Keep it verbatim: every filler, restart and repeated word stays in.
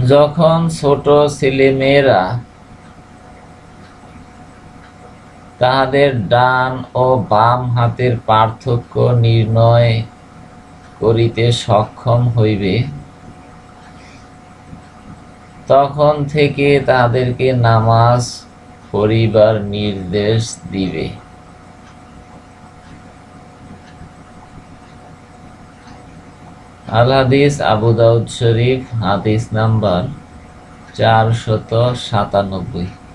যখন ছোট ছেলেমেয়েরা তাহাদের ডান ও বাম হাতের পার্থক্য নির্ণয় করিতে সক্ষম হইবে, তখন থেকে তাদেরকে নামাজ পড়িবার নির্দেশ দিবে। আল হাদিস আবু দাউদ শরীফ, হাদিস নাম্বার চারশত সাতানব্বই।